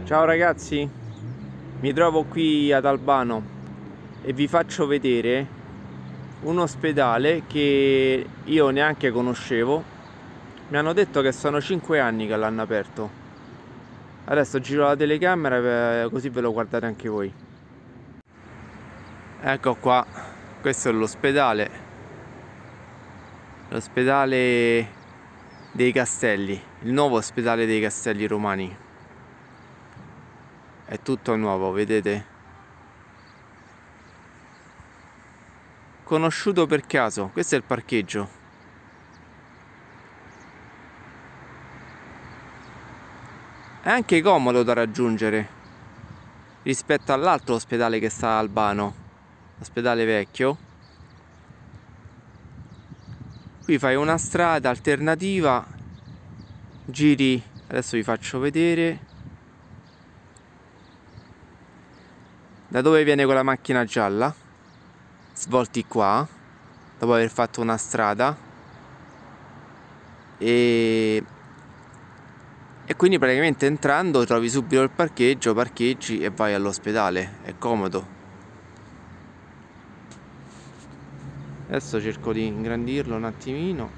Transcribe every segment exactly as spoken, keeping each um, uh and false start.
Ciao ragazzi, mi trovo qui ad Albano e vi faccio vedere un ospedale che io neanche conoscevo. Mi hanno detto che sono cinque anni che l'hanno aperto. Adesso giro la telecamera così ve lo guardate anche voi. Ecco qua, questo è l'ospedale. L'ospedale dei Castelli, il nuovo ospedale dei Castelli Romani. È tutto nuovo, vedete? Conosciuto per caso, questo è il parcheggio. È anche comodo da raggiungere rispetto all'altro ospedale che sta a Albano, l'ospedale vecchio. Qui fai una strada alternativa, giri, adesso vi faccio vedere da dove viene quella macchina gialla, svolti qua dopo aver fatto una strada e E quindi praticamente entrando trovi subito il parcheggio, parcheggi e vai all'ospedale, è comodo. Adesso cerco di ingrandirlo un attimino.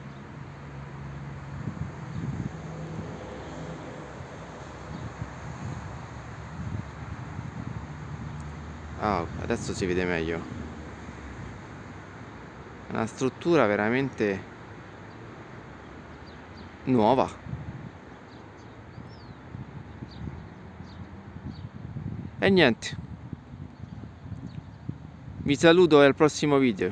Ah, adesso si vede meglio. È una struttura veramente nuova. E niente. Vi saluto e al prossimo video.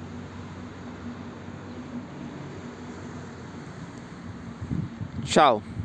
Ciao!